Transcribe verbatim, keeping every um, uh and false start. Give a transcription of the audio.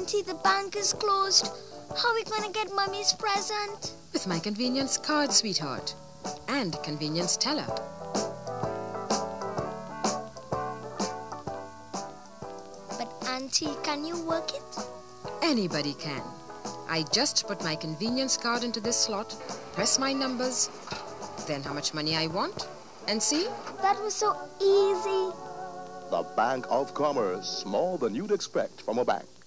Auntie, the bank is closed. How are we going to get Mummy's present? With my convenience card, sweetheart. And convenience teller. But Auntie, can you work it? Anybody can. I just put my convenience card into this slot, press my numbers, then how much money I want, and see? That was so easy. The Bank of Commerce, more than you'd expect from a bank.